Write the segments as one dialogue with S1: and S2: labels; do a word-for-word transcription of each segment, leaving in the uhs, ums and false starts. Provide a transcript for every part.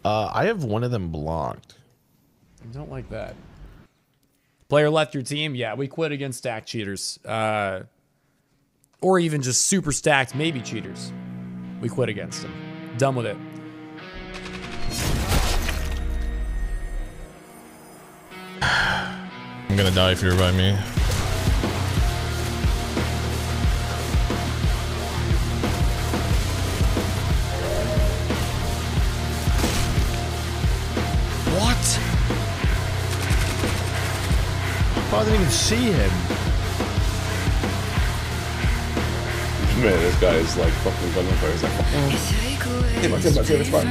S1: Uh, I have one of them blocked.
S2: I don't like that. Player left your team? Yeah, we quit against stacked cheaters. Uh, or even just super stacked maybe cheaters. We quit against them. Done with it.
S1: I'm gonna die if you revive me. What? I didn't even see him.
S3: Man, this guy is like fucking gunning for his like fucking. Hey, my favorite, my favorite spot.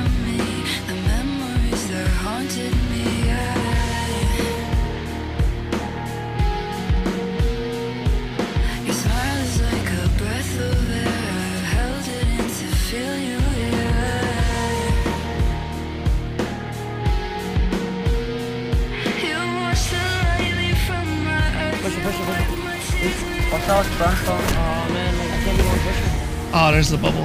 S4: Watch out, Brimstone. Oh man, like, I can't be more pushing.
S5: Oh, there's the bubble.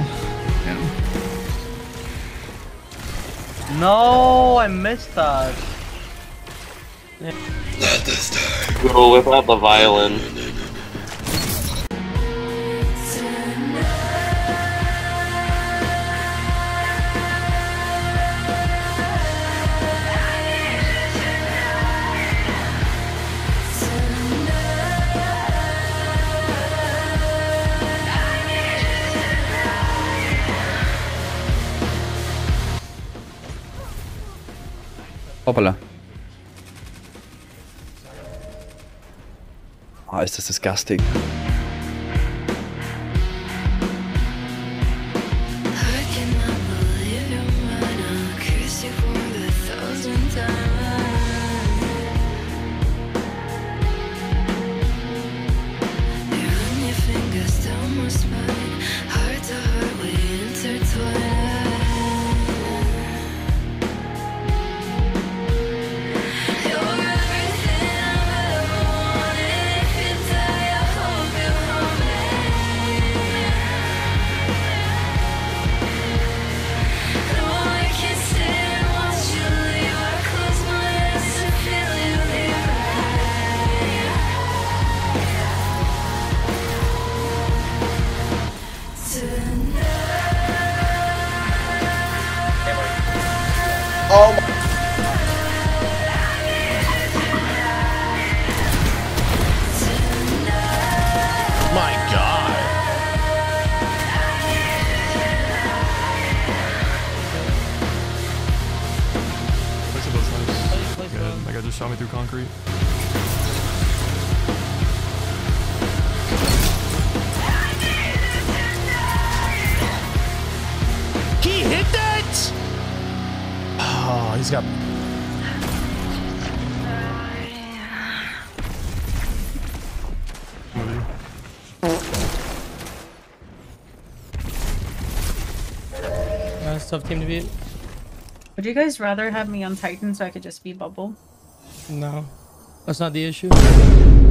S5: Yeah.
S4: No, I missed that.
S6: Not this time.
S7: Go whip out the violin.
S8: Hoppala. Oh, ist das disgusting.
S3: Oh my.
S1: My God.
S9: Place of those nice. Good. That guy just shot me through concrete.
S1: He hit that? Oh, he's got.
S4: That's a tough team to beat.
S10: Would you guys rather have me on Titan so I could just be bubble?
S4: No, that's not the issue.